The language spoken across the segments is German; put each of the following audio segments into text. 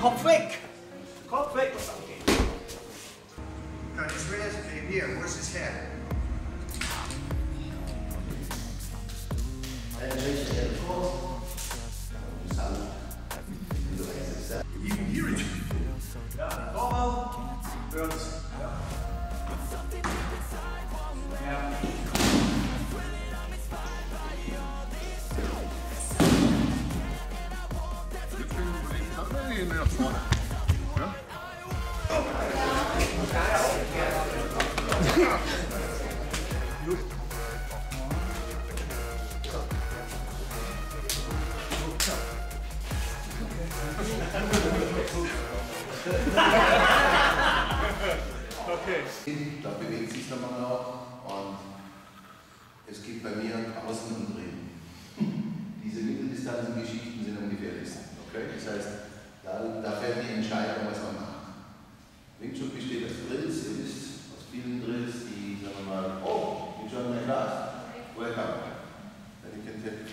Kopf weg! Kopf weg, was angeht. Got his ears came here. Where's his head? You can hear it. Ja, normal. Hört. Ja. Ja. Nach vorne. Ja? Okay. Da bewegt sich der Mann auch und es gibt bei mir Außen und Drin. Diese Mitteldistanzen-Geschichten sind am gefährlichsten. Okay? Das heißt, da fällt die Entscheidung, was man macht. Wing Chun besteht aus Drills, ihr wisst, aus vielen Drills, die, sagen wir mal, oh, you join my class? Welcome. Then you can take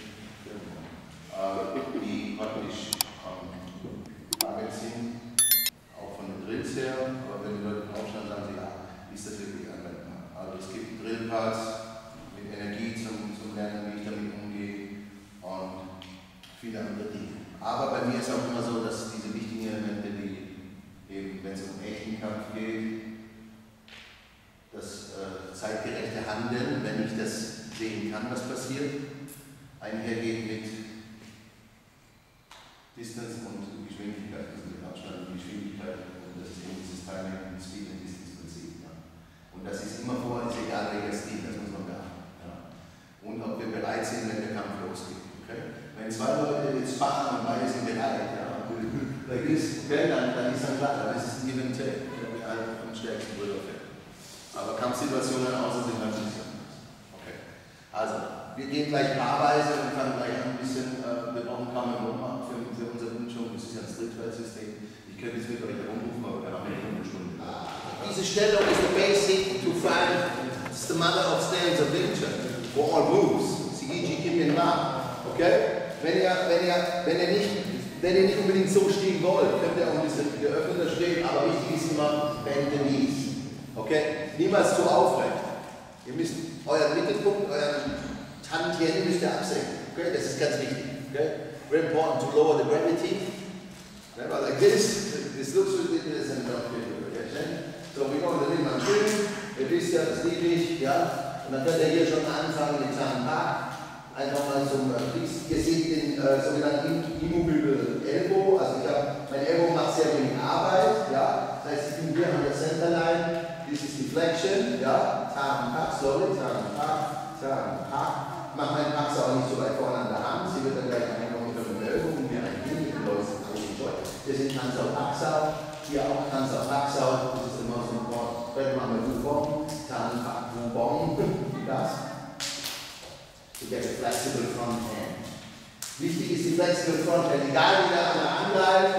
die praktisch Target sind, auch von den Drills her, aber wenn die Leute aufstehen, sagen sie, ja, ist das wirklich anwendbar. Also es gibt Drillparts mit Energie zum Lernen, wie ich damit umgehe und viele andere Dinge. Aber bei mir ist auch immer so, dass diese wichtigen Elemente, die eben, wenn es um echten Kampf geht, das zeitgerechte Handeln, wenn ich das sehen kann, was passiert, einhergeht mit Distance und Geschwindigkeit, also mit Abstand und Geschwindigkeit, und das ist eben dieses Timing, Speed and Distance Prinzip. Ja. Und das ist immer vor, ist egal welcher Stil, das muss man beachten. Ja. Und ob wir bereit sind, wenn der Kampf losgeht. Okay? Wenn zwei Leute jetzt sparen und beide sind bereit, ja, like this, okay, dann ist dann klar, dann ist es ein Give and Take, der halt am stärksten drüber fällt. Aber Kampfsituationen außer sind halt nicht so. Okay. Also, wir gehen gleich paarweise und fangen gleich an ein bisschen, wir brauchen kaum einen Ummachen für unser Wünschung, das ist ja ein Streetfight-System. Ich könnte jetzt mit euch herumrufen, aber wir haben ja eine Stunde. Diese Stellung ist the basic to find, it's the mother of stance of Wing Chun, for all moves. Siiji Kim Yen Ma. Okay? Wenn ihr nicht unbedingt so stehen wollt, könnt ihr auch ein bisschen geöffneter stehen, aber wichtig ist immer, bend the knees. Okay? Niemals zu aufrecht. Ihr müsst euren Mittelpunkt, euren Tantien müsst ihr absenken. Okay? Das ist ganz wichtig. Okay? Very important to lower the gravity. Never like this. This looks like this and not okay? So we go in the middle and schön. Ihr wisst ja, das liebe ich. Ja? Und dann könnt ihr hier schon anfangen mit Zahn Park. Einfach mal zum Kriegs. Ihr seht den sogenannten Immobilen Elbow. Also mein Elbow macht sehr wenig Arbeit. Ja? Das heißt, ich bin hier an der Centerline. This is Deflection. Ja? Zahn Park, sorry. Zahn Park. Mach meinen Pax auch nicht so weit vorne an der Hand. Sie wird dann gleich einkommen von der Elbow und wir reingehen mit den Leuten. Wir sind Tanzau Paxau. Hier auch Tanzau Paxau. Das ist immer so ein Wort. Sprechen wir mal Wubong. Zahn Park Wubong. Wie das? To get a flexible front hand. Wichtig ist die flexible front hand. Egal wie der andere angreift,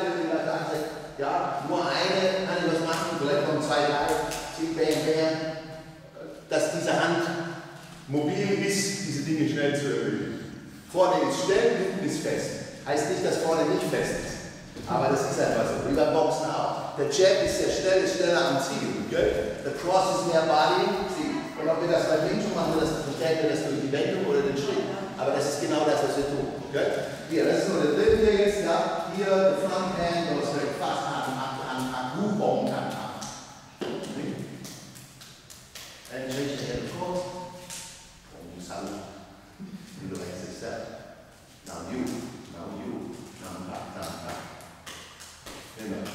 ja, nur eine kann ich was machen, vielleicht noch 2, 3, bam, dass diese Hand mobil ist, diese Dinge schnell zu erhöhen. Vorne ist schnell, hinten ist fest. Heißt nicht, dass vorne nicht fest ist. Aber das ist einfach so. Wie beim Boxen auch. Der Jab ist sehr schnell, ist schneller am Ziel. Okay? Der Cross ist mehr Body. Und ob wir das beim Wing Chun machen, verstehen wir das durch die Wendung oder den Schritt. Aber das ist genau das, was wir tun. Okay? Hier, das ist nur der dritte hier jetzt. Ja? Hier, der Front Hand, du hast fast an Wubong kann. And change the head forward. Salute. You do exercise. Now you. Now back. Remember,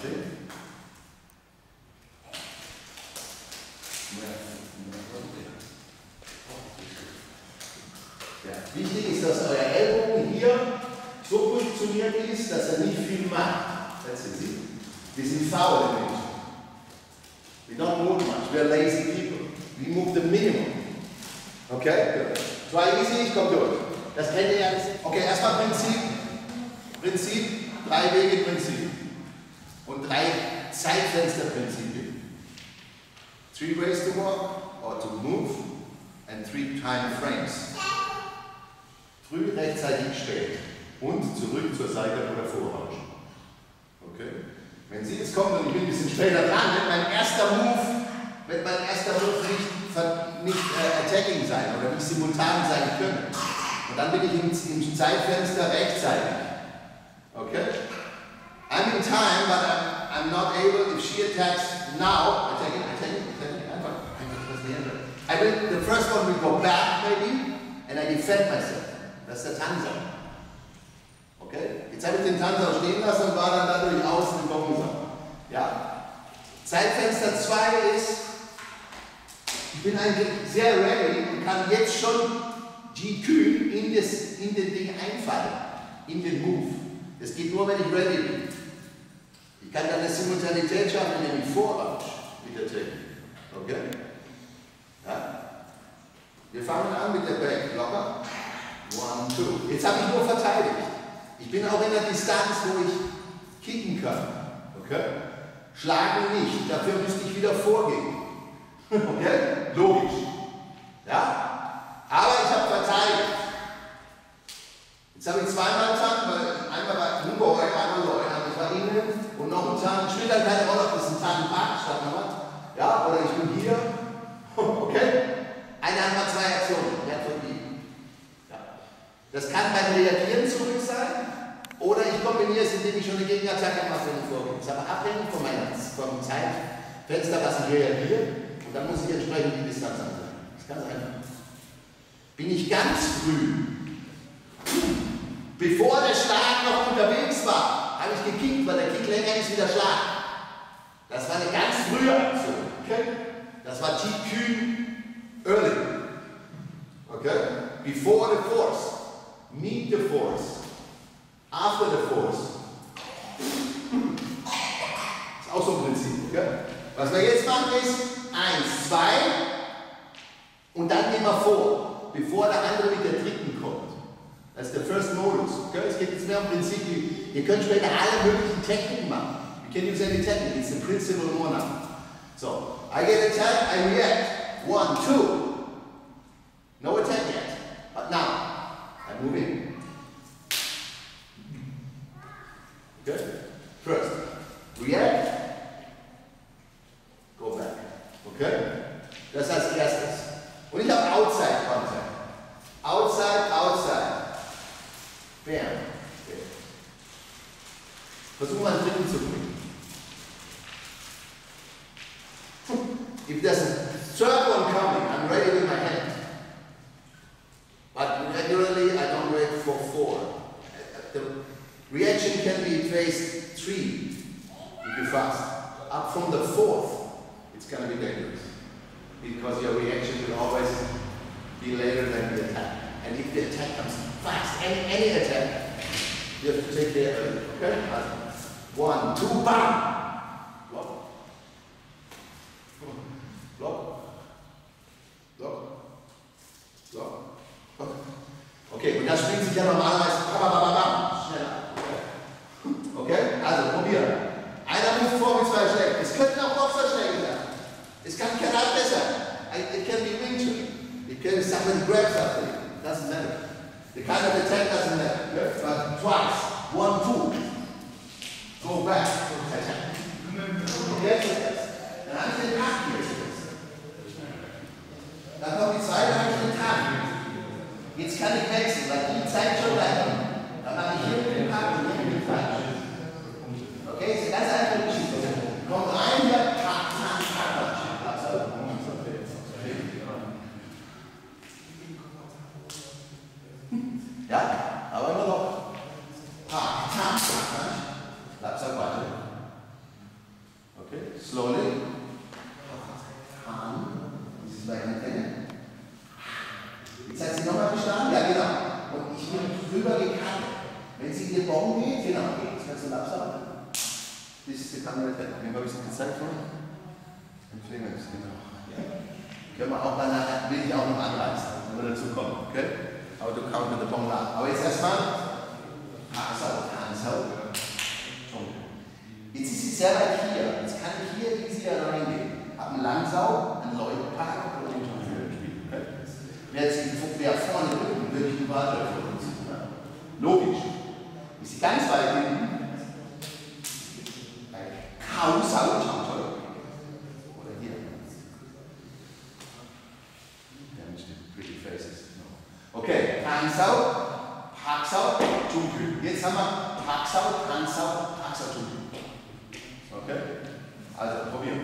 ja. Wichtig ist, dass euer Ellbogen hier so positioniert ist, dass er nicht viel macht. That's it. Wir sind faul im Menschen. We don't move much. We are lazy people. We move the minimum. Okay? Good. Try easy, ich komme durch. Das kennt ihr ja. Okay, erstmal Prinzip, 3 Wege Prinzip. Und 3 Zeitfenster-Prinzipien. 3 ways to walk or to move and 3 time frames. Früh, rechtzeitig, spät. Und zurück zur Seite oder vorrauschen. Okay? Wenn sie jetzt kommt und ich bin ein bisschen später dran, wird mein erster Move nicht attacking sein oder nicht simultan sein können. Und dann bin ich im Zeitfenster rechtzeitig. Okay? I'm in time, but I'm not able, if she attacks now, attacking, the first one will go back maybe, and I defend myself. Das ist der Tanzer. Okay? Jetzt habe ich den Tanzer stehen lassen und war dann dadurch außen im Gongsa. Ja? Zeitfenster 2 ist, ich bin eigentlich sehr ready und kann jetzt schon G-Kühn in den Ding einfallen, in den Move. Das geht nur, wenn ich ready bin. Ich kann dann eine Simultanität schaffen, indem ich vorrutsch mit der Technik. Okay? Ja? Wir fangen an mit der Back. Locker. 1, 2. Jetzt habe ich nur verteidigt. Ich bin auch in der Distanz, wo ich kicken kann. Okay? Schlagen nicht. Dafür müsste ich wieder vorgehen. Okay? Logisch. Ja? Aber ich habe verteidigt. Jetzt habe ich zweimal Tan, weil einmal war ich Ungeheuer, einmal Leu, ich war innen und noch ein Tan. Spielt dann keine Rolle, ob das ein Tan-Park statt ja, oder ich bin hier. Okay? Eine hat mal 2 Aktionen, der hat verblieben. Ja. Das kann beim Reagieren zurück sein, oder ich kombiniere es, indem ich schon eine Gegenattacke mache, wenn ich vorgehe. Das ist aber abhängig vom Zeitfenster, was ich reagiere, und dann muss ich entsprechend die Distanz ansetzen. Das ist ganz einfach. Bin ich ganz früh, bevor der Schlag noch unterwegs war, habe ich gekickt, weil der Kick länger ist wie der Schlag. Das war eine ganz frühe Aktion. Okay? Das war G-Kühn early. Okay? Before the force. Meet the force. After the force. Ist auch so ein Prinzip. Okay? Was wir jetzt machen ist 1, 2 und dann gehen wir vor, bevor der andere mit der dritten kommt. Das ist der First Modus. Okay? Es geht jetzt mehr um Prinzip. Ihr könnt später alle möglichen Techniken machen. You can use any technique. It's the principle more now. So, I get attacked, I react. 1, 2. No attack yet. But now, I move in. Okay? First, react. Go back. Okay? Das als erstes. Und ich habe Outside Contact. Outside, outside. Bam. Okay. Versuchen wir einen dritten zu bringen. If there's a third one coming, I'm ready with my hand. But regularly, I don't wait for 4. The reaction can be phase 3 if you're fast. Up from the 4th, it's going to be dangerous. Because your reaction will always be later than the attack. And if the attack comes fast, any attack, you have to take care of it. Okay? 1, 2, bam! Okay, und das spielt sich ja normalerweise schneller. Okay, also probieren. Einer muss vor mit 2 Schlägen. Es könnten auch Boxerschläge sein. Es kann Karate sein. It can be Wing Chun. It can be somebody grabs something. Doesn't matter. The kind of attack doesn't matter. But twice. 1, 2. Go back. Jetzt ist das. Dann habe ich den Tag hier. Dann kommt die zweite, habe ich den Tag. Jetzt kann ich wechseln, weil die Zeit schon dahin. Dann mache ich hier den Tag und hier den Tag. Okay, ist eine ganz einfache Geschichte. Kommt rein, hier, Tag. Ja, aber immer noch. Tag. Bleib's auch weiter. Okay, slowly. Das ist gleich eine Kenne. Jetzt hat sie nochmal gestanden? Ja, genau. Und ich bin drüber gekannt. Wenn sie in den Baum geht, genau, jetzt kannst du nachsagen. Das ist die Kamera. Wem habe ich es gezeigt vorhin? Im Finger, genau. Ja. Können wir auch mal nachher, will ich auch noch anreißen, wenn wir dazu kommen. Okay? Aber du kommst mit der Baum nach. Aber jetzt erstmal. Hands out. Jetzt ist sie sehr weit hier. Jetzt kann ich hier easy reingehen. Hab einen Langsau, einen Leuchtpark oder einen Turnführer spielen. Wer vorne drücken, würde ich einen Ball für uns. Logisch. Ist sie ganz weit hinten. Tansau, Paksau, Chungkyu. Jetzt haben wir Paksau, Tansau, Paksau, Chungkyu. Okay? Also probieren.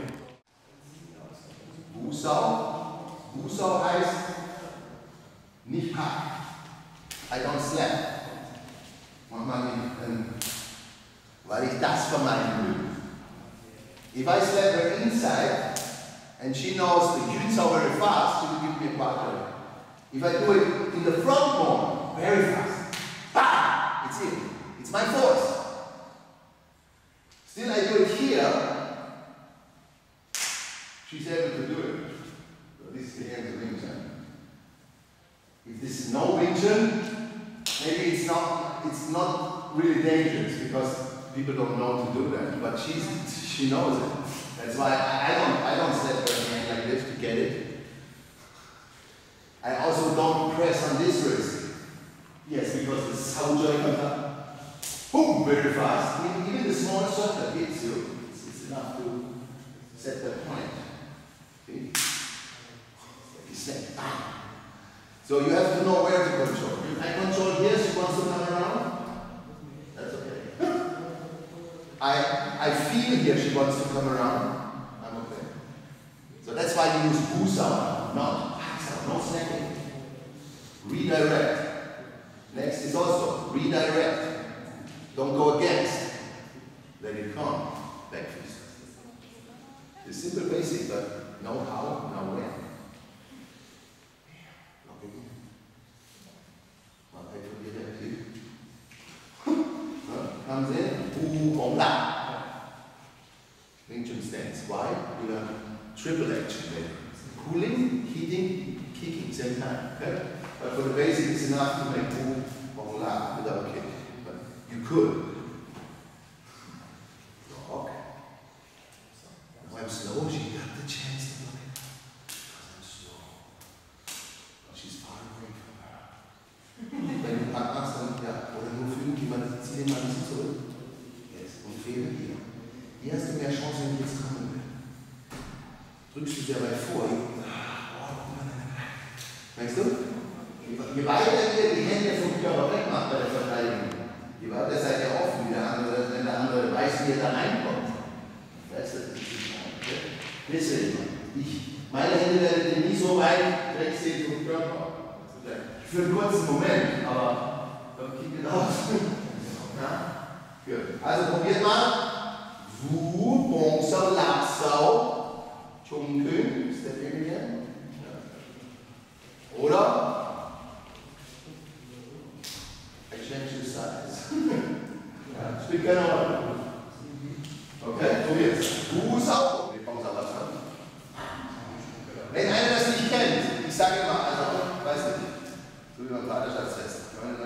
Busau. Busau heißt nicht Pack. I don't slap. Mach mal weil ich das vermeiden will. If I slap her inside and she knows the units are very fast, she will give me a quarter. If I do it in the front more, very fast, bam! It's in. It's my force. Still I do it here, she's able to do it. So this is the end of Wing Chun. If this is no Wing Chun, maybe it's not really dangerous because people don't know to do that, but she knows it. That's why I don't slap her hand like this to get it. I also don't press on this wrist. Yes, because the sound joint comes up. Boom, very fast. Even the smallest shot that hits you, it's enough to set that point. Okay? You snap, bam. So you have to know where to control. If I control here, she wants to come around. That's okay. I feel here she wants to come around. I'm okay. So that's why we use Busau, not Paksau, no snapping. Redirect. Next is also redirect. Don't go against. Let it come. Back fist. It's simple basic, but know how, know when. Comes in, Wu Hong La. Wing Chun stance. Why? We have triple action there. Cooling, heating, kicking, same time. Okay? But for the basic, it's enough to make Wu Hong La without kick. But you could. Rock. If I'm slow, she got the chance to do it. Because I'm slow. But she's far away from her. Wenn du Pack machst, dann, ja, oder nur für irgendjemanden, zieh den mal ein bisschen zurück. Jetzt, und Fehler hier. Hier hast du mehr Chance, wenn du jetzt kommen willst. Drückst du sehr weit vor. Merkst du? Je weiter ihr die Hände vom Körper wegmacht bei der Verteidigung, je weiter seid ihr offen, wenn der andere weiß, wie er da reinkommt. Das ist okay? Deswegen, meine Hände werden ihr nie so weit wegsehen vom Körper. Für einen kurzen Moment, aber dann kick it aus. Ja? Gut. Also probiert mal. Wu, Bongsau, Lapsau, Chungkyu, step in again. Oder I change the size. Ja, spielt keine Rolle. Okay, probier's. Busau. Wenn einer das nicht kennt, ich sage immer, also, weiß nicht. So wie mein Vater das fest, 99,98,,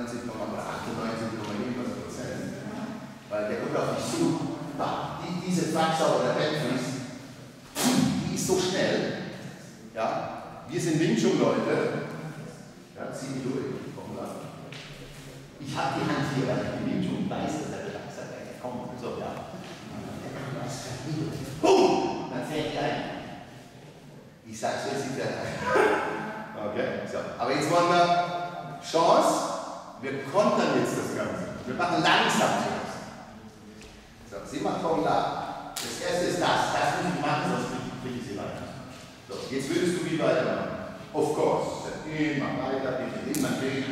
weil der kommt auf dich zu. Diese Paksau oder Backfist, die ist so schnell. Ja? Wir sind Wing Chun Leute. Ja, zieh mich durch. Ich habe die Hand hier, weil ich Wing Chun weiß, dass er gesagt hat, komm, so, ja. Boom! Dann fällt die ein. Ich sag's jetzt, sie fällt ein. Okay, so. Aber jetzt wollen wir Chance, wir kontern jetzt das Ganze. Wir machen langsam zuerst. So, sie macht Hong La. Das erste ist das muss ich machen, sonst kriege ich sie weiter. So, jetzt würdest du wie weitermachen. Of course. Immer weiter, immer durch.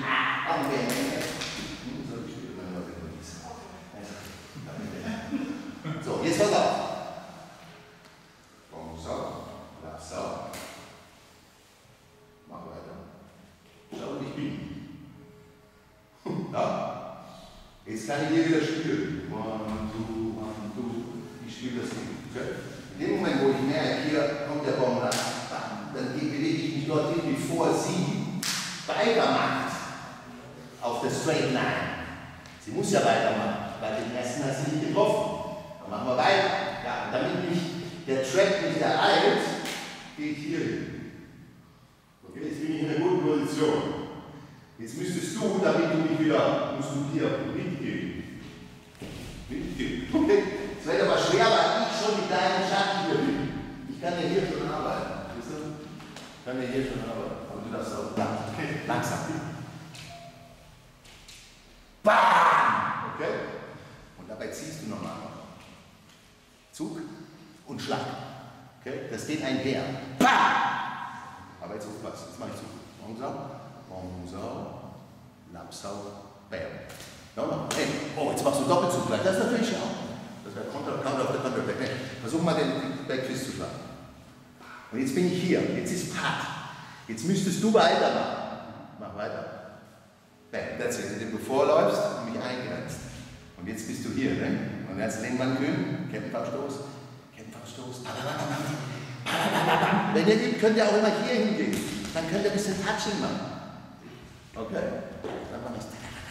So, jetzt pass auf. Hong Sau, La Sau. Mach weiter. Schau, wo ich bin. Ja? Jetzt kann ich hier wieder spielen. 1, 2, 1, 2. Ich spiele das Ding. Okay? In dem Moment, wo ich merke, hier kommt der Baum rein, dann bewege ich mich dorthin, bevor sie weitermacht auf der Straight Line. Sie muss ja weitermachen, weil den ersten hat sie nicht getroffen. Dann machen wir weiter. Ja, damit mich der Track nicht ereilt, gehe ich hier hin. Okay, jetzt bin ich in einer guten Position. Jetzt müsstest du, damit du mich wieder, musst du hier mitgehen. Mitgehen. Okay. Es wird aber schwer, weil ich schon mit deinem Schatten hier bin. Ich kann ja hier schon arbeiten. Weißt du? Ich kann ja hier schon arbeiten. Aber du darfst auch langsam. Dabei ziehst du normal noch. Zug und Schlag. Okay? Das geht einher. Bam! Aber jetzt aufpassen, jetzt mache ich Zug. Bongsau, Lapsau, Bam. No. Hey, oh, jetzt machst du Doppelzug gleich. Das ist natürlich auch. Das wäre Counter auf der Counter-Back. Nee, versuch mal den Backfist zu schlagen. Und jetzt bin ich hier. Jetzt ist Part. Jetzt müsstest du weitermachen. Mach weiter. Bam, that's it. Indem du vorläufst und mich eingrenzt. Und jetzt bist du hier, ne? Und jetzt Lehnbandkühlen, Kämpferstoß, Kämpferstoß. Wenn ihr liebt, könnt ihr auch immer hier hingehen. Dann könnt ihr ein bisschen Touching machen. Okay? Dann mach ich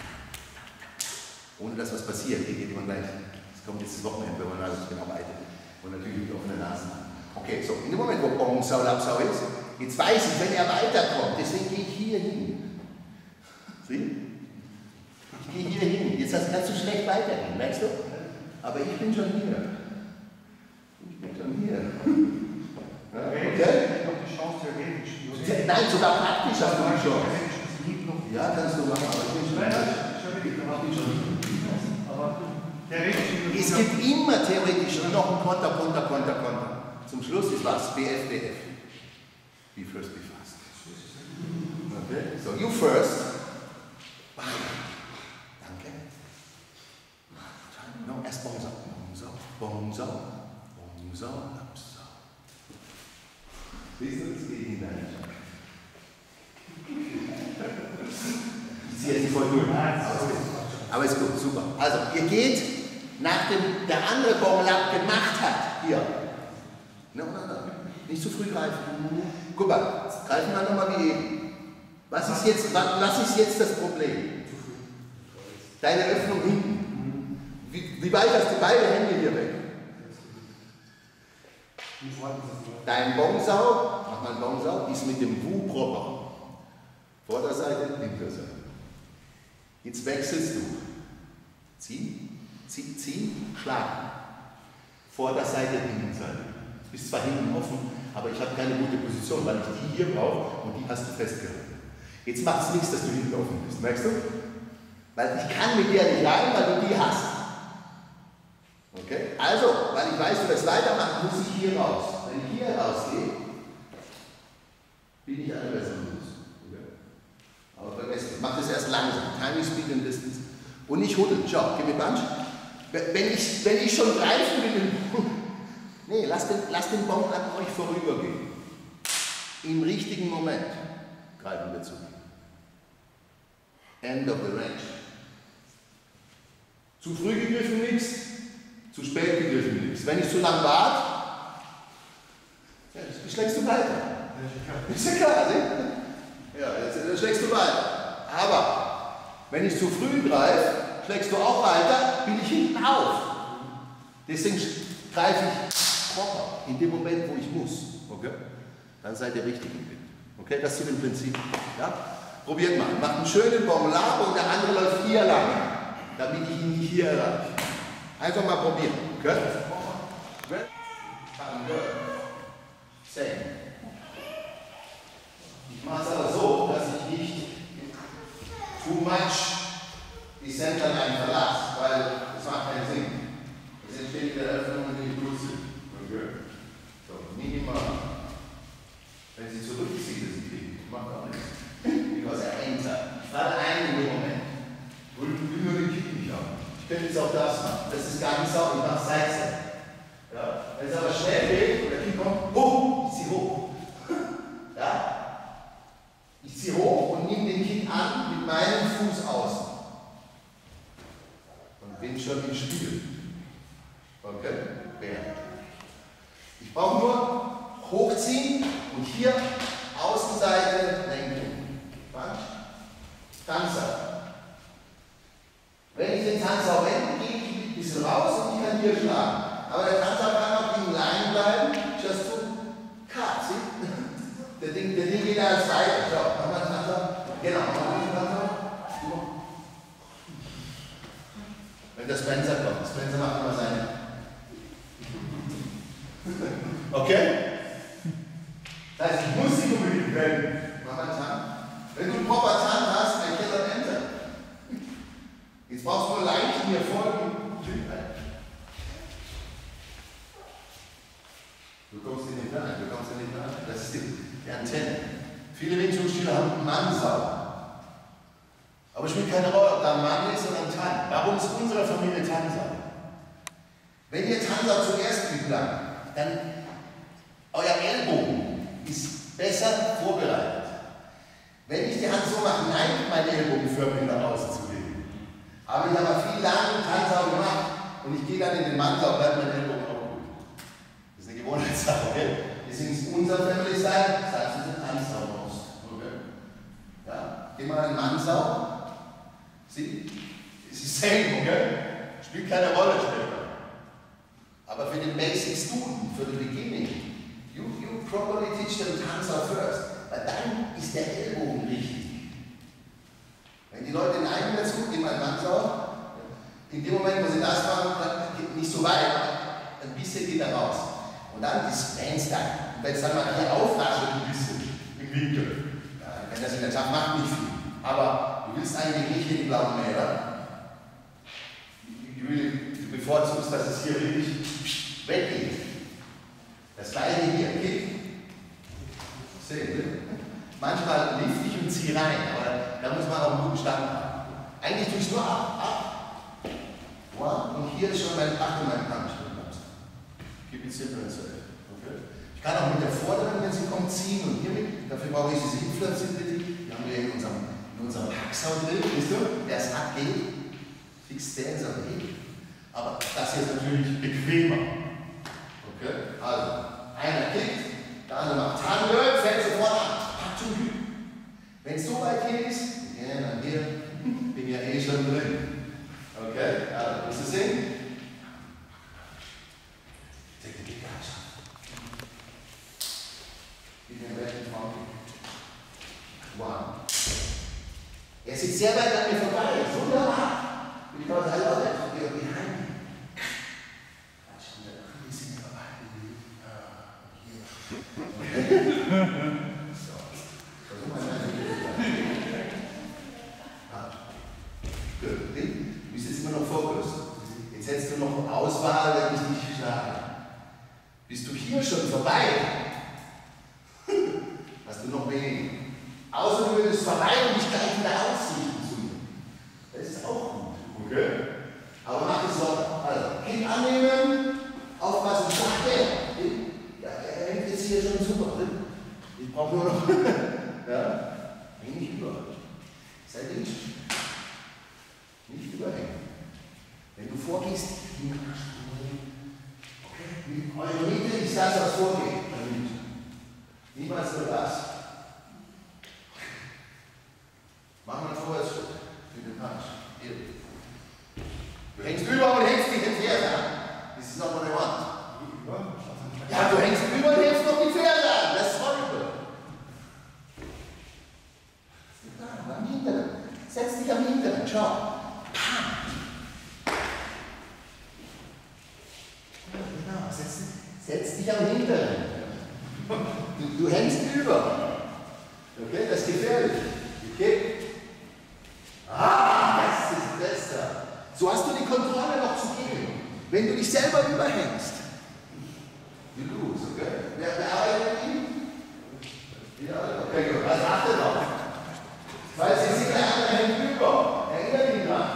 ohne dass was passiert. Hier geht man gleich. Es kommt jetzt das Wochenende, wenn man alles genau weiter. Und natürlich mit offenen Nasen. Okay, so. In dem Moment, wo Bongsau, Lapsau ist, jetzt weiß ich, wenn er weiterkommt, deswegen gehe ich hier hin. Sieh? Ich gehe hier hin. Jetzt kannst du schlecht weitergehen, merkst du? Aber ich bin schon hier. Ich bin schon hier. Ja, okay? Ich habe die Chance theoretisch. Nein, sogar praktisch hast du die Chance. Ja, kannst du machen, aber ich bin schon hier. Es gibt immer theoretisch noch ein Konter. Zum Schluss ist was? BF. Be first, be fast. Okay? So, you first. Danke. No, erst Bongsau, Lapsau. Siehst du, das geht hinein. Ich ziehe jetzt nicht voll durch. Aber ist gut, super. Also, ihr geht, nachdem der andere Bonglap gemacht hat, hier. No. Nicht zu früh greifen. Guck mal, greifen wir nochmal wie eben. Was ist jetzt das Problem? Deine Öffnung hinten. Wie weit hast du beide Hände hier weg? Dein Bongsau, mach mal einen Bongsau, ist mit dem Wu proper. Vorderseite, Hinterseite. Jetzt wechselst du. Ziehen, schlagen. Vorderseite, Innenseite. Du bist zwar hinten offen, aber ich habe keine gute Position, weil ich die hier brauche und die hast du festgehalten. Jetzt macht es nichts, dass du hinten offen bist, merkst du? Weil ich kann mit dir nicht rein, weil du die hast. Okay? Also, weil ich weiß, du wirst weitermachen, muss ich hier raus. Wenn ich hier rausgehe, bin ich eine bessere Lösung. Okay? Aber vergesst, mach das erst langsam. Timing, Speed and Distance. Und nicht hudeln. Schau, gib mir Bunch. Wenn ich schon greifen will, nee, lasst den Bong an euch vorübergehen. Im richtigen Moment greifen wir zu. End of the range. Zu früh gegriffen nichts, zu spät gegriffen nichts. Wenn ich zu lang warte, ja, schlägst du weiter. Ist ja klar, ne? Ja, jetzt schlägst du weiter. Aber wenn ich zu früh greife, schlägst du auch weiter, bin ich hinten auf. Deswegen greife ich proper in dem Moment, wo ich muss. Okay? Dann seid ihr richtig im Wind. Okay, das zu dem Prinzip. Ja? Probiert mal. Macht einen schönen Bonglap und der andere läuft hier lang, damit ich ihn nicht hier erreiche. Einfach mal probieren. Okay? Same. Ich mache es aber so, dass ich nicht too much die Centerline verlasse, weil das macht keinen Sinn. Es entsteht in der Öffnung, die nicht gut sind. Okay. So, minimal. Wenn sie zurückzieht, ist sie kriegen. Macht auch nichts. Because er enter. Ich falle ein in dem Moment. Und will nur den Kick nicht haben. Ich könnte jetzt auch das machen. Das ist gar nicht sauber. Ich mache Sidestep. Ja? Wenn es aber schnell geht und der Kick kommt, hoch, ich ziehe hoch. Ja? Ich ziehe hoch und nehme den Kick an mit meinem Fuß außen. Und bin schon im Spiel. Okay? Bam. Ich brauche nur hochziehen und hier Außenseite lenken. Punch. Tanzer. Wenn ich den Tanzer wende, gehe ich ein bisschen raus und ich kann hier schlagen. Aber der Tanzer kann auch in Line bleiben. Just to cut. See? Der Ding geht als weiter. Schau, mach mal den Tanzer. Genau, mach mal den Tanzer. Wenn der Spencer kommt. Spencer macht immer seine. Okay? Das heißt, ich muss nicht unbedingt wenden. Mach mal Tan. Wenn du einen proper Tan hast, ein Killer Enter. Jetzt brauchst du nur leicht mir folgen. wir haben einen Mansau. Aber es spielt keine Rolle, ob da ein Mann ist oder ein Tann. Warum ist unsere Familie Tannsau? Wenn ihr Tannsau zuerst übt, dann euer Ellbogen ist besser vorbereitet. Wenn ich die Hand so mache, neigt mein Ellbogen förmlich nach außen zu gehen. Aber ich habe viel lange Tannsau gemacht und ich gehe dann in den Mansau, bleibt mein Ellbogen auch gut. Das ist eine Gewohnheitssache, okay? Deswegen ist unser Family Style, sagst du den Tannsau raus. Okay? Ja, geh mal in den Mansau. Sieh, es ist same, okay? Spielt keine Rolle später. Aber für den Basic Student, für den Beginning, you properly teach them Tannsau first. Weil dann ist der Ellbogen richtig. Wenn die Leute neigen dazu, gehen mal in Mansau, in dem Moment, wo sie das machen, nicht so weit, aber ein bisschen geht er raus. Und dann das Bandstand. Und wenn es dann mal hier aufraschelt, ein bisschen im Winkel. Ja, wenn das in der Tat macht, nicht viel. Aber du willst eigentlich nicht in die blauen Mäder. Du bevorzugst, dass es hier wirklich weggeht. Das gleiche hier, Kick. Manchmal lift ich und ziehe rein, aber da muss man auch einen guten Stand haben. Eigentlich tue ich nur ab. Und hier ist schon mein Punch. Keep it simple and safe. Okay? Ich kann auch mit der vorderen, wenn sie kommt, ziehen und hiermit. Dafür brauche ich diese Inflexibility. Die haben wir in unserem Hacksau drin, weißt du? Der es abgeht. Fix der ist am Weg. Aber das hier ist natürlich bequemer. Okay? Also, einer kickt, der andere macht Handel, fällt sofort an. Wenn es so weit hier ist, ja, dann hier, bin ja eh schon drin. Okay, also, willst du sehen? Take the big guys. Gib mir weg den Frau. One. Er sitzt sehr weit an mir vorbei. Wunderbar. Because I love it. You're behind me. Du bist jetzt immer noch Fokus. Jetzt hättest du noch Auswahl, wenn ich dich schlage. Bist du hier schon vorbei? Hast du noch wenig. Außer du würdest vorbei und dich gleich wieder ausrichten zu mir. Das ist auch gut. Okay? Aber mach es so. Also, Kick annehmen, aufpassen, sagt er. Ja, er hängt jetzt hier schon super drin. Ich brauche nur noch. Ja? Häng nicht über. Sei links. Nicht überhängen. Wenn du vorgehst, okay, eure Mitte, ich sage was vorgeht. Niemals nur das. Mach mal einen Vorwärtsschritt für den Punch. Hier. Du hängst über und hängst dich in die Ferse an. Das ist noch what I want. Ja, du hängst über und hängst noch die Ferse an. Das ist horrible. Am Hinteren. Setz dich am Hinteren. Schau. Genau, setz dich am Hinteren. Du hängst über. Okay, das ist gefährlich. Okay? Das ist besser. So hast du die Kontrolle noch zu geben. Wenn du dich selber überhängst. You lose, okay? Wer arbeitet mit ihm? Ja, okay, gut. Also achte drauf. Falls ihr seht, der andere hängt über. Erinnert ihn dran.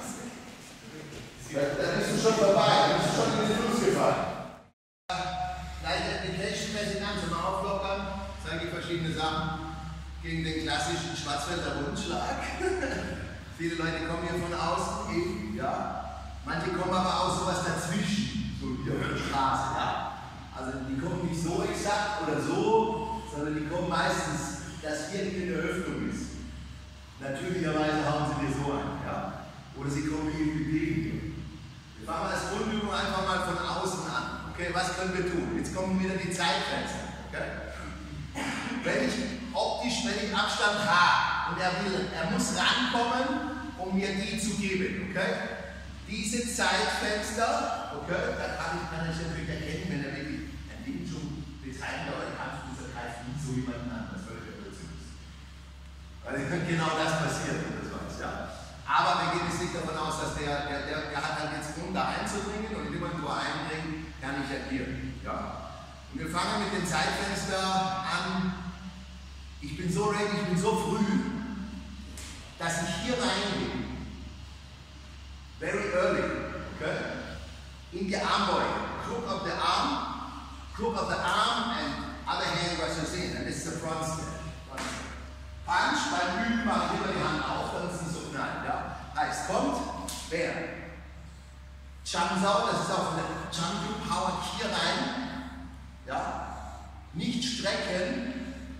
Dann bist du schon vorbei. Dann bist du schon in den Fluss gefallen. Leichte Application-mäßig zum Auflockern. Zeige ich verschiedene Sachen gegen den klassischen Schwarzwälder Rundschlag. Viele Leute kommen hier von außen, eben, ja. Manche kommen aber auch sowas dazwischen, so wie auf der Straße, ja. Also die kommen nicht so exakt oder so, sondern die kommen meistens, dass hier eine Öffnung ist. Natürlicherweise hauen sie dir so ein, ja. Oder sie kommen irgendwie gegen dir. Wir fangen mal als Grundübung einfach mal von außen an. Okay, was können wir tun? Jetzt kommen wieder die Zeitgrenzen. Okay? Wenn ich Abstand habe und er muss rankommen, um mir die zu geben, okay? Diese Zeitfenster, okay, da kann ich natürlich erkennen, wenn er wirklich ein Ding schon betreibt, aber der Kampffuß greift nicht so jemanden an, das völlig der Blödsinn ist. Weil genau das passiert, wenn das weiß, ja. Aber wir gehen jetzt nicht davon aus, dass der hat halt jetzt Grund, da einzudringen und in dem Moment, wo er eindringt, kann ich agieren, ja. Und wir fangen mit dem Zeitfenster an Ich bin so ready, ich bin so früh, dass ich hier reingehe. Very early, okay? In die Armbeuge. Crook of the arm and other hand rushes in. And this is the front step. Punch, beim Üben mache ich immer die Hand auf, dann ist es nicht so knallen. Ja? Heißt, kommt, wer? Chansau, das ist auch eine Chandu, Power hier rein. Ja? Nicht strecken,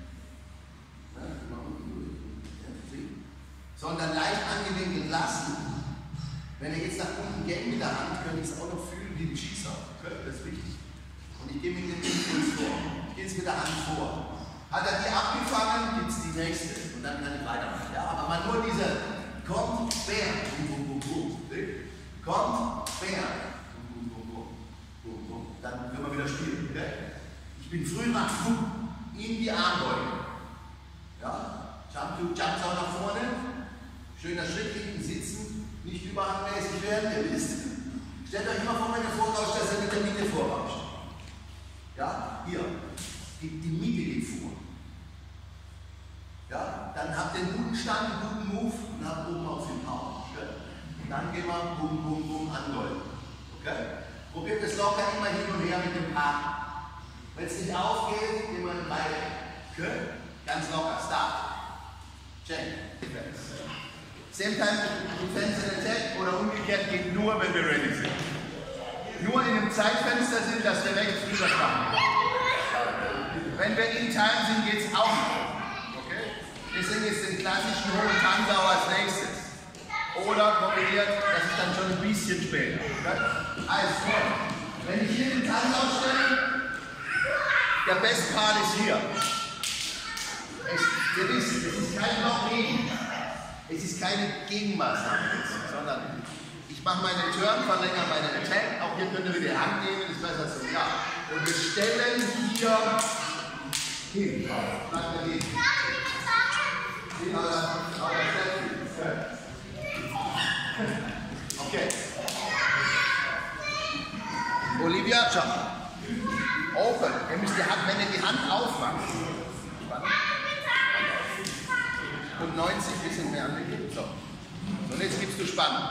sondern leicht angewinkelt lassen. Wenn ihr jetzt nach unten geht mit der Hand, könnt ihr es auch noch fühlen wie die Schießer. Okay? Das ist wichtig. Und ich gehe mit dem Impuls vor. Ich gehe jetzt mit der Hand vor. Hat er die abgefangen, gibt es die nächste. Und dann kann ich weitermachen. Ja? Aber mal nur diese, kommt, wer, kommt, wer, dann können wir wieder spielen. Okay? Ich bin früh nach in die Armbeuge. Ja? Jump auch nach vorne. Schöner Schritt hinten sitzen. Nicht überhangmäßig werden, ihr wisst. Stellt euch immer vor, wenn ihr vorrauscht, dass er mit der Mitte vorrauscht. Ja? Hier. Die Mitte geht vor. Ja? Dann habt ihr einen guten Stand, einen guten Move und habt oben auf den Power. Und dann gehen wir bum, bum, bum andeuten. Okay? Probiert es locker immer hin und her mit dem Arm. Wenn es nicht aufgeht, gehen wir in beide. Okay? Ganz locker. Start. Check. Same time Defense and Attack oder umgekehrt geht nur, wenn wir ready sind. Nur in einem Zeitfenster sind, dass wir rechts drüber fahren. Wenn wir in Time sind, geht es auch nicht. Okay? Deswegen ist den klassischen hohen Tansau als nächstes. Oder kombiniert, das ist dann schon ein bisschen später. Okay? Also, wenn ich hier den Tansau stelle, der Best Part ist hier. Ihr wisst, es ist kein Loch gegen. Es ist keine Gegenmaßnahme, sondern ich mache meinen Turn, verlängere meinen Attack. Auch hier könnt ihr wieder die Hand nehmen, ist besser so. Ja. Und wir stellen hier hin. Bleibt mal hin. Okay. Olivia, jump. Open. Ihr müsst die Hand, wenn ihr die Hand aufmacht. Und 90 ein bisschen mehr angegeben. So. Und jetzt gibst du Spannung.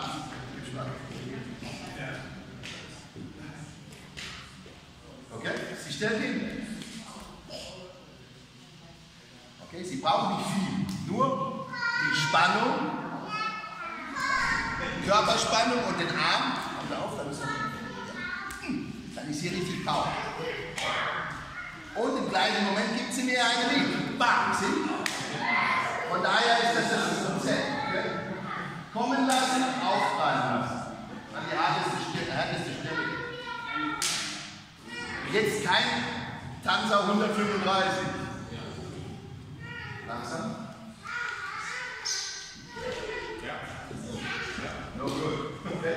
Okay? Sie stellt hin. Okay? Sie braucht nicht viel. Nur die Spannung, Körperspannung und den Arm. Kommt auf, dann ist hier richtig Power. Und im gleichen Moment gibt sie mir eine Link. Bam! Von daher ist das Konzept. Okay? Kommen lassen, aufprallen lassen. An die härteste Stelle. Jetzt kein Tansau 135. Langsam. Ja. No good. Okay.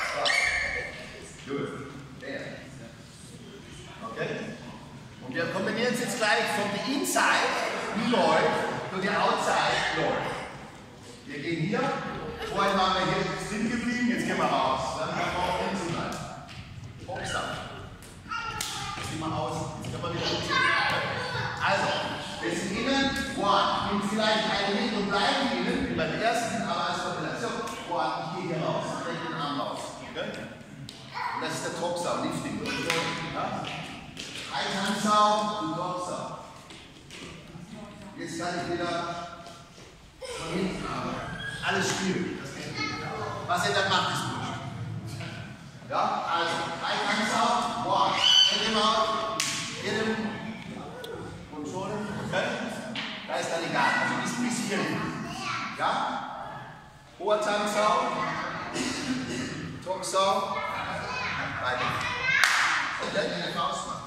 Good. There. Okay. Und wir kombinieren es jetzt gleich von der Inside, läuft, und die Outside läuft. Wir gehen hier, vorhin waren wir hier drin geblieben, jetzt gehen wir raus. Dann können wir auch hinten bleiben. Boxer. Jetzt gehen wir aus, jetzt können wir wieder stehen. Also, wir sind innen, one. Nehmen vielleicht einen mit und bleiben innen, wie beim ersten, aber als Kombination, one, ich gehe hier raus, ich den Arm raus. Okay? Und das ist der Topsau, Lifting. Ja? Ein Handsau, du Topsau. Jetzt kann ich wieder von hinten arbeiten. Alles spielen. Was ihr dann macht, ist gut. Ja, also, ein Handsau, one. Hit him out, hit him. Und schon. Okay? Da ist dann egal. Also bis hier hin. Ja? Hoher Tanzau. Toxau. Weiter. Und dann eine Faust machen.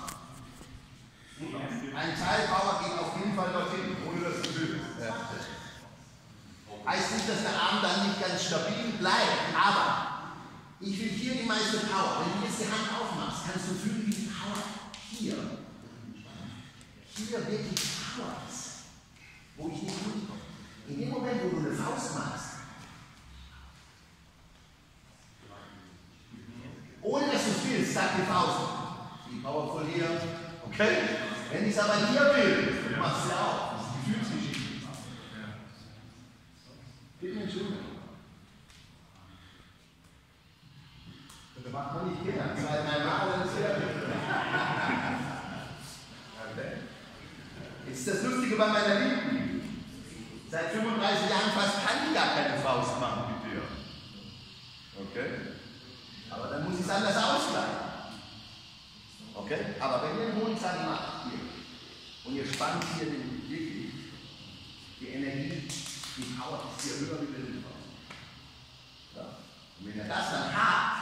Ein Teil Power geht auf jeden Fall dorthin, ohne dass du willst. Ja. Heißt nicht, dass der Arm dann nicht ganz stabil bleibt, aber ich will hier die meiste Power. Wenn du jetzt die Hand aufmachst, kannst du fühlen, wie die Power hier wirklich Power ist, wo ich nicht durchkomme. In dem Moment, wo du eine Faust machst, ohne dass du spielst, sagt die Faust, die Powerful hier, okay? Wenn ich es aber hier will, du machst sie auch, die fühlt sich Gib mir den Schuh. Das macht man nicht gerne. 2, 3 Mal ist ja. Okay. Jetzt ist das Lustige bei meiner Linken. Seit 35 Jahren fast kann ich gar keine Faust machen mit dir. Okay? Aber dann muss ich es anders ausgleichen. Okay? Aber wenn ihr einen hohen Zahn macht, hier, und ihr spannt hier wirklich die Energie, die Power ist hier höher wie der Faust. Ja? Und wenn ihr das dann habt,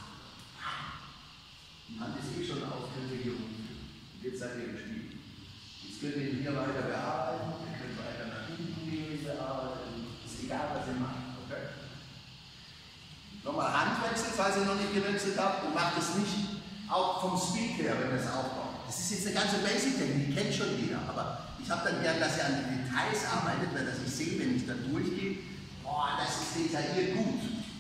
die Hand ist eh schon auf, könnt ihr hier rumführen. Und jetzt seid ihr gespielt. Jetzt könnt ihr hier weiter bearbeiten, ihr könnt weiter nach hinten gehen, bearbeiten. Ist egal, was ihr macht. Okay? Nochmal Handwechsel, falls ihr noch nicht gewechselt habt, und macht es nicht auch vom Speed her, wenn ihr es aufbaut. Das ist jetzt eine ganze Basic-Technik, die kennt schon jeder, aber ich habe dann gern, dass ihr an den Details arbeitet, weil das ich sehe, wenn ich dann durchgehe, boah, das ist detailliert gut.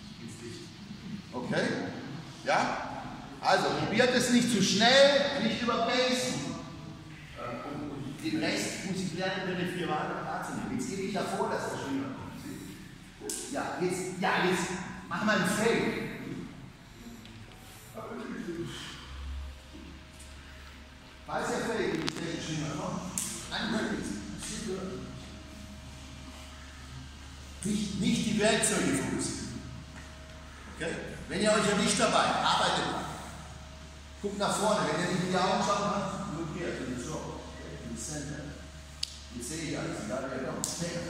Okay? Ja? Also, probiert es nicht zu schnell, nicht überpacen. Und den Rest muss ich lernen, wenn ihr 4 Mal Platz sind. Jetzt gebe ich davor, dass das schon jemand kommt. Ja, jetzt mach mal ein Fake. Falls ihr Fake ist, der schon mal kommt, nicht die Werkzeuge fokussieren. Okay? Wenn ihr euch erwischt dabei, arbeitet mal. Guckt nach vorne, wenn ihr nicht in die Augen schaut, look here, to the throat, to the center. Jetzt sehe ich alles, da wir noch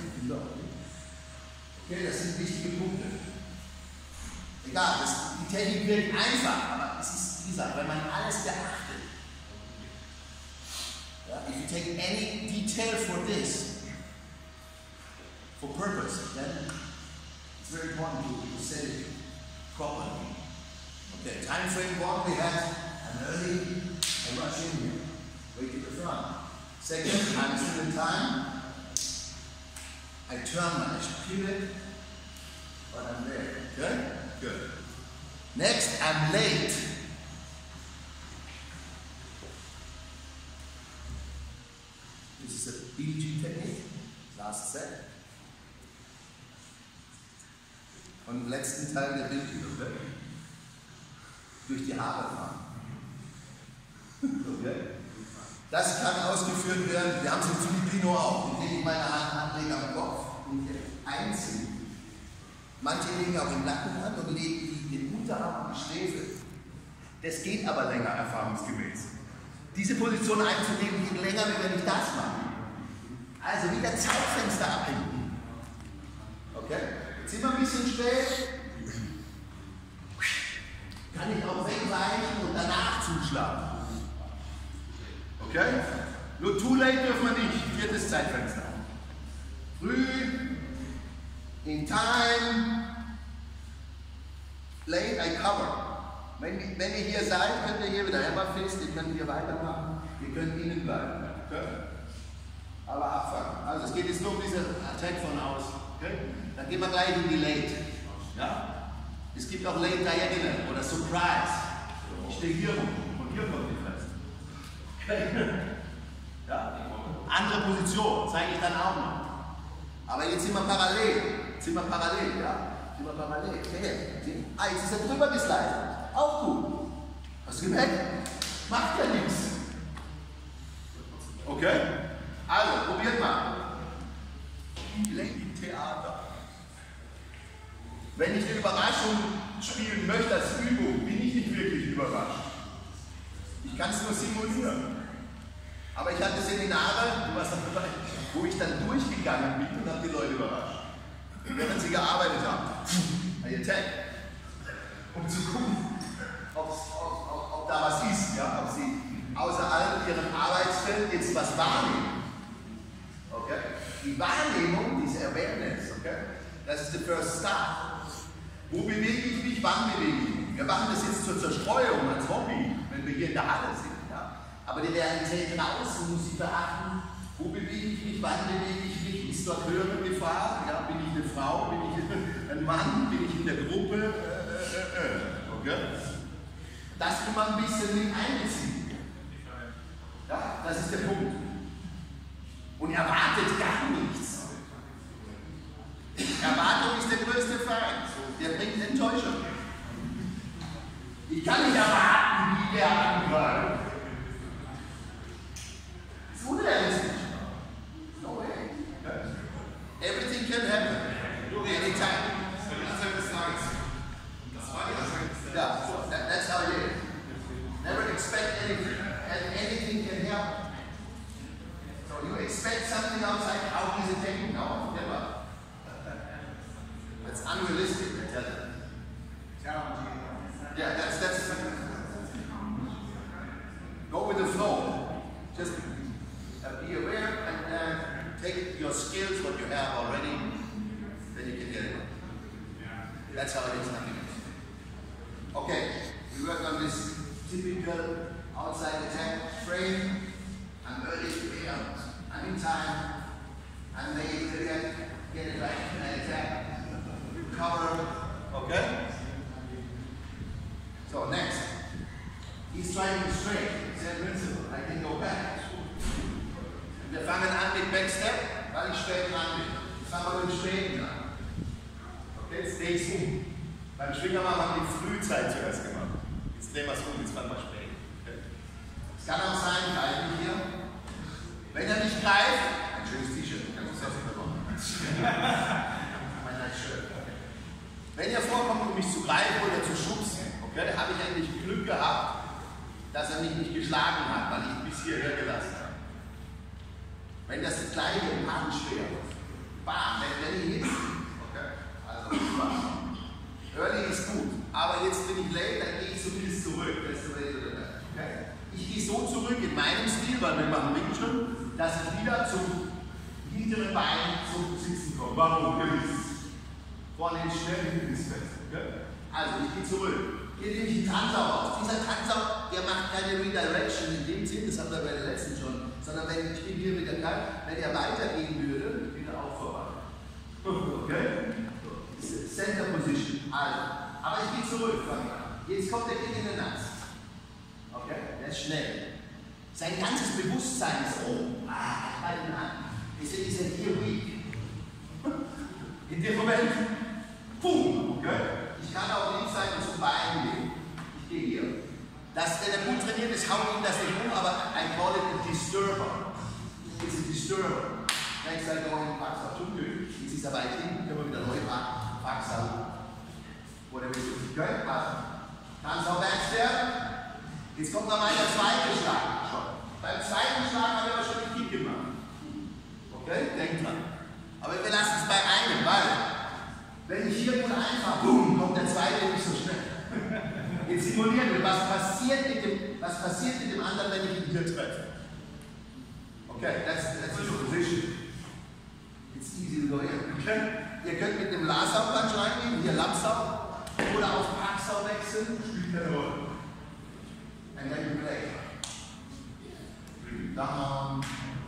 okay, das sind wichtige Punkte. Egal, die Technik wirkt einfach, aber es ist, wie gesagt, wenn man alles beachtet. Yeah, if you take any detail for this, for purpose, then it's very important to set it properly. Okay, time frame 1 we had. I'm early, I rush in here, wait at the front. Second, I'm still in time. I turn my pivot, but I'm there. Okay? Good. Next, I'm late. This is a BG technique. Last set. Und im letzten Teil der Bildung, okay? Durch die Haare fahren. Okay? Das kann ausgeführt werden, wir haben es im Filipino auch, indem ich meine Hand anlege am Kopf und einziehe. Manche legen auch im Nacken an und legen den Unterarm an die Schläfe. Das geht aber länger, erfahrungsgemäß. Diese Position einzunehmen geht länger, wie wenn ich das mache. Also wieder Zeitfenster abhängen. Okay? Jetzt sind wir ein bisschen spät. Kann ich auch wegweichen und danach zuschlagen. Okay? Nur too late dürfen wir nicht. 4. Zeitfenster. Früh, in time, late, I cover. Wenn ihr hier seid, könnt ihr hier wieder Hammerfist, ihr könnt hier weitermachen, ihr könnt innen bleiben. Okay? Aber abfangen. Also es geht jetzt nur um diese Attack von außen. Okay? Dann gehen wir gleich in die Late. Ja? Es gibt auch Late Diagonal oder Surprise. Ich stehe hier rum und hier kommt die Fresse. Okay. Ja? Andere Position, zeige ich dann auch noch. Aber jetzt sind wir parallel. Ja? Sind wir parallel. Okay. Ah, jetzt ist er drüber geslidet. Auch gut. Hast du gemerkt? Macht ja nichts. Okay? Also, probiert mal. Theater. Wenn ich eine Überraschung spielen möchte als Übung, bin ich nicht wirklich überrascht. Ich kann es nur simulieren. Aber ich hatte Seminare, du warst dabei, wo ich dann durchgegangen bin und habe die Leute überrascht. Während sie gearbeitet haben. Attack. Um zu gucken, ob da was ist, ja? Ob sie außerhalb ihrem Arbeitsfeld jetzt was wahrnehmen. Okay? Die Wahrnehmung, diese Awareness, okay? Das ist der First Start. Wo bewege ich mich, wann bewege ich mich? Wir machen das jetzt zur Zerstreuung als Hobby, wenn wir hier in der Halle sind. Ja? Aber die Realität draußen muss ich beachten, wo bewege ich mich, wann bewege ich mich, ist dort höhere Gefahr, ja? Bin ich eine Frau, bin ich ein Mann, bin ich in der Gruppe, okay? Das kann man ein bisschen mit einbeziehen. Ja? Das ist der Punkt. Und erwartet gar nichts. Erwartet Enttäuschung. Ich kann nicht erwarten, wie der angreift. Das ist unrealistisch. No way. Everything can happen. Anytime. Yeah, that's how it is. Never expect anything, and anything can happen. So you expect something outside, how is it taken? No, never. That's unrealistic, I tell you. Yeah, that's go with the flow. Just be aware and take your skills, what you have already, then you can get it. That's how it is, nothing else. Okay, we work on this typical outside attack frame. I'm early here, I'm in time, I'm late again, get it right, and attack, cover, okay? So next, he's trying to straight, same principle, I can go back. Wir fangen an mit Backstep, weil ich spät dran bin. Jetzt fangen wir mit dem Späten an. Okay, jetzt dreh ich's um. Beim Schwingermann haben die Frühzeit zuerst gemacht. Jetzt drehen wir es um, jetzt fangen wir spät. Okay. Es kann auch sein, greifen hier. Wenn er nicht greift, ein schönes T-Shirt, kannst du es selbst bekommen. Mein nice Shirt. Wenn ihr vorkommt, um mich zu greifen oder zu schubsen, okay, habe ich eigentlich Glück gehabt, dass er mich nicht geschlagen hat, weil ich bis hierher gelassen habe. Wenn das gleiche im Punch wäre, bam, wenn ich jetzt, okay, also early ist gut, aber jetzt bin ich late, dann gehe ich so viel zurück, okay? Ich gehe so zurück in meinem Stil, weil wir machen Wing Chun, dass ich wieder zum hinteren Bein zum Sitzen komme. Warum? Vorne hin schnell, hinten ist fest, okay? Also ich gehe zurück. Hier nehme ich einen Tanzau aus. Dieser Tanzau, der macht keine Redirection in dem Sinn, das haben wir bei der letzten schon, sondern wenn ich bin hier wieder kalt, wenn er weitergehen würde, wieder auch vorbei. Okay? Center Position. Also, aber ich gehe zurück. Jetzt kommt der Kick in den Nuss. Okay? Der ist schnell. Sein ganzes Bewusstsein ist oh, ich halte ihn an. Ist er hier weak. In dem Moment, boom, okay? Ich kann auch links sein und zum Bein gehen. Ich gehe hier. Wenn er gut trainiert ist, haut ihm das nicht um, aber I call it a disturber. It's a disturber. Next I go in Paxa Tungu. Jetzt ist er weit hinten, können wir wieder neu machen. Paxa. Whatever it is. Okay? Also. Tanzau Backstep. Jetzt kommt noch mal der zweite Schlag. Beim zweiten Schlag haben wir aber schon den Kick gemacht. Okay? Denkt dran. Aber wir lassen es bei einem, weil, wenn ich hier gut einfach, boom, kommt der zweite nicht so schnell. Jetzt simulieren wir, was passiert mit dem anderen, wenn ich ihn hier treffe. Okay, that's the position. It's easy to go in. Okay? Ihr könnt mit dem Lasau-Punch reingehen, hier Lapsau, oder auf Paxau wechseln, spielt keine Rolle. And then you play. Down.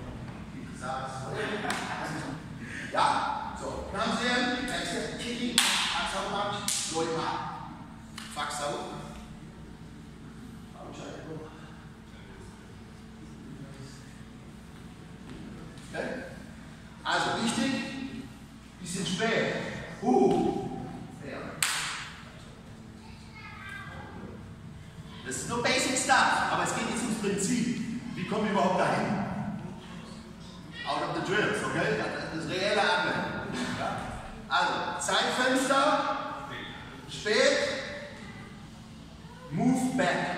Ja, so. Come in, next kicking, Paxau Punch, Loi Pa. Paxau. Okay? Also wichtig, bisschen spät. Das ist nur Basic Stuff, aber es geht jetzt ums Prinzip. Wie komme ich überhaupt dahin? Out of the drills, okay? Das reelle Anwenden. Ja? Also, Zeitfenster, spät, move back.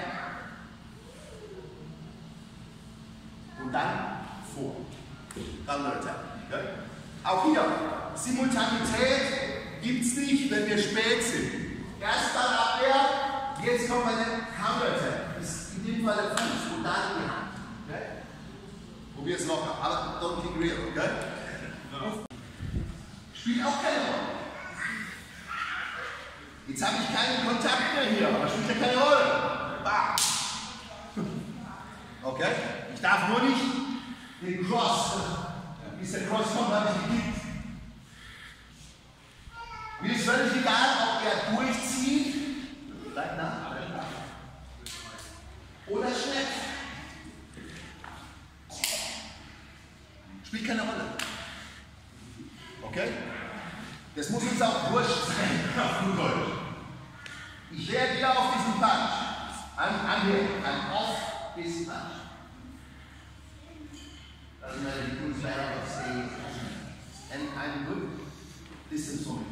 Und dann vor. Counterattack. Okay? Auch hier, Simultanität gibt es nicht, wenn wir spät sind. Erst dann Abwehr, jetzt kommt eine Counterattack. Das ist in dem Fall der Fuß und dann die Hand. Okay? Probier es locker, aber don't kick real, okay? Spielt auch keine Rolle. Jetzt habe ich keinen Kontakt mehr hier, aber spielt ja keine Rolle. Bah. Okay? Ich darf nur nicht den Cross, bis der Cross kommt, habe ich gekickt. Mir ist völlig egal, ob er durchzieht, bleibt nach, oder schnell. Spielt keine Rolle. Okay? Das muss uns auch wurscht sein. Ich reagiere auf diesen Punch. An off this punch. Doesn't matter if you back or stay. And I'm good. Distance from me.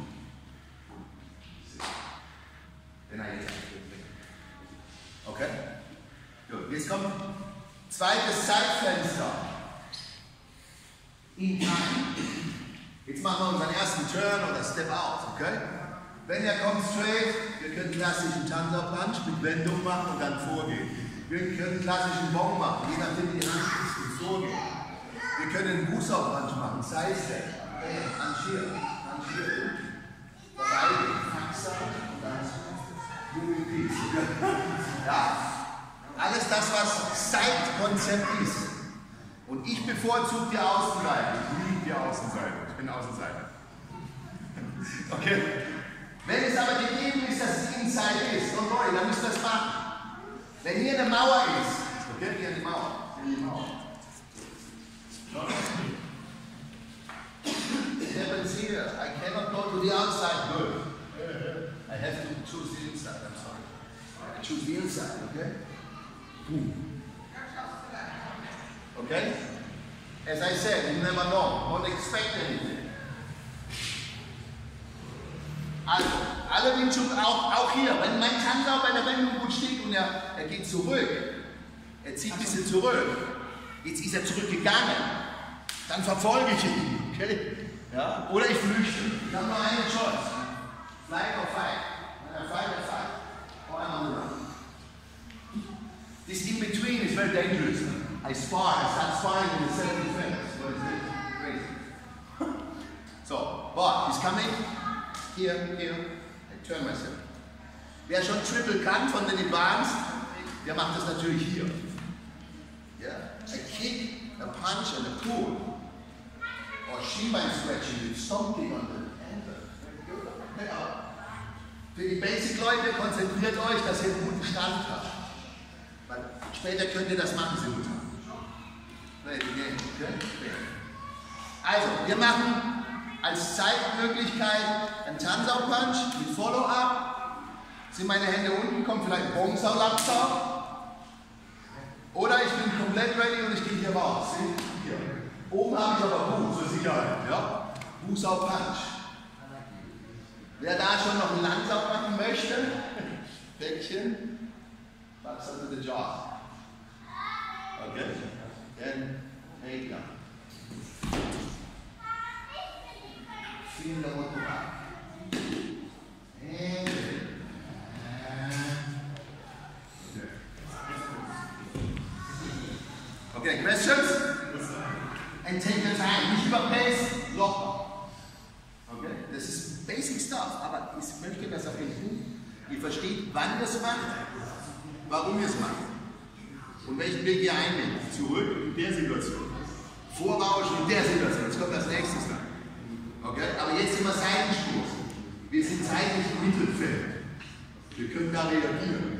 Then I attack. Okay? Gut. Jetzt kommt zweites Zeitfenster. In time. Jetzt machen wir unseren ersten Turn oder Step Out, okay? Wenn er kommt straight, wir können klassischen Tanzer-Punch mit Wendung machen und dann vorgehen. Wir können klassischen Bong machen, je nachdem wie die Handspitzen vorgehen. Wir können einen Bußauf-Punch machen, Side-Step, Punch hier, vorbeigehen, Faxer und dann Moving Piece. Ja, alles das, was Side-Konzept ist. Und ich bevorzuge die Außenseite. Ich liebe die Außenseite. Ich bin Außenseiter. Okay? Wenn es aber gegeben ist, dass es Inside ist, don't worry, dann müsst ihr das machen. Wenn hier eine Mauer ist, okay, hier die Mauer. It happens here. I cannot go to the outside. Good. I have to choose the inside. I'm sorry. I choose the inside, okay? Okay? As I said, you never know. Don't expect anything. Also, alle Wing Chun, auch hier, wenn mein Tanzer bei der Wendung gut steht und er geht zurück, er zieht ein bisschen zurück, jetzt ist er zurückgegangen, dann verfolge ich ihn, okay? Ja? Oder ich flüchte. Ich habe nur eine Choice. Flight or fight. When I fight, I fight. Or I'm on the run. This in between is very dangerous. I start sparring in the self-defense. What is this? Crazy. So, but he's coming. Here, I turn myself. Wer schon Triple kann von den Advanced, der macht das natürlich hier. Yeah? A kick, a punch and a pull. Or Schienbein stretching with stomping on the ankle. Für die Basic-Leute konzentriert euch, dass ihr einen guten Stand habt. Weil später könnt ihr das machen, simultan. Also, wir machen als Zeitmöglichkeit einen Tanzau-Punch mit Follow-up. Sind meine Hände unten, kommt vielleicht Bong-Sau, Lapsau. Oder ich bin komplett ready und ich gehe hier raus. Hier. Oben habe ich aber Bu zur Sicherheit. Ja? Bu-Sau-Punch. Wer da schon noch einen Langlauf machen möchte, Bäckchen, Bucks under the jaw. Okay? Then, eight down. Feel the motor back. And okay, questions? And take your time. Nicht überpace, locker. Okay? Das ist basic stuff, aber ich möchte, dass ihr versteht, wann ihr es macht, warum ihr es macht und welchen Weg ihr einnimmt. Zurück in der Situation. Vorrauschen in der Situation. Jetzt kommt das nächste dann. Okay? Aber jetzt sind wir Seitenstoß. Wir sind zeitlich im Mittelfeld. Wir können da reagieren.